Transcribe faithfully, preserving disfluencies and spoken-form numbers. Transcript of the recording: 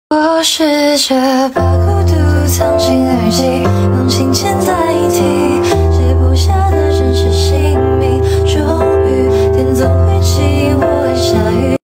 我试着把孤独藏进耳机。